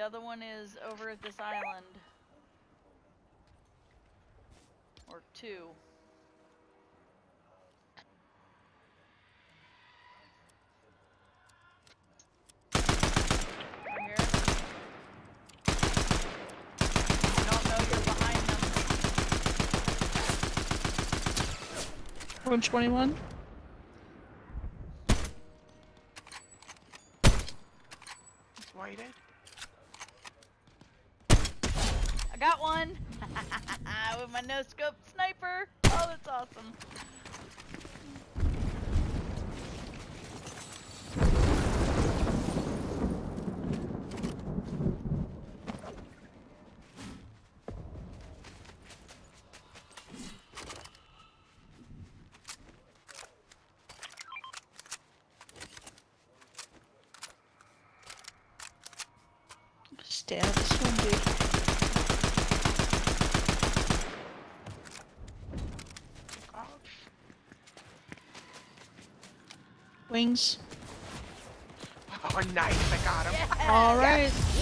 other one is over at this island. Or two. Right here. I don't know you're behind them. 121. He's whited. I got one! With my no-scope sniper! Oh, that's awesome. Stay out of this one, dude. Wings. Oh, nice! I got him. Yeah. All right. Yes.